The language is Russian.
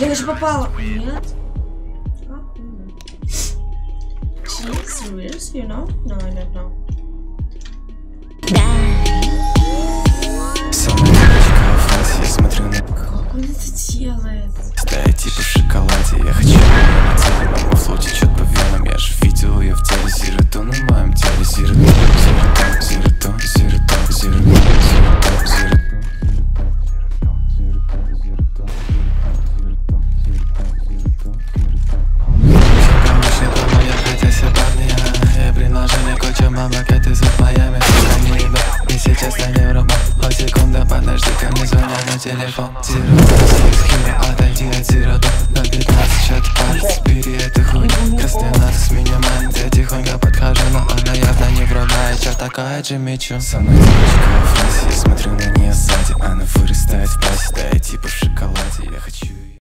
Я даже попала. Нет. Serious, you know? No, I don't know. Я смотрю на... Как он это делает? Стоять типа в шоколаде. Я хочу на теле, но во флоте течет по венам. Я же видел ее в теле. Зиротон на моем теле. Зиротон, зиротон, зиротон, зиротон, зиротон, зиротон. Предложение куча мамок, это за твоями. Они ебят, и сейчас я не врубал. Хоть секунда, подожди, ко мне звонят на телефон. Зиротон, хиро, отойди от зиротон. На 15 счет пальц, бери эту хуйню. Красный нас минимальный, я тихонько подхожу, но она явно не врубает. Чё такая Джимми-чу? Со мной девочка в фасе, я смотрю на нее сзади. Она вырастает в пасе, да я типа в шоколаде. Я хочу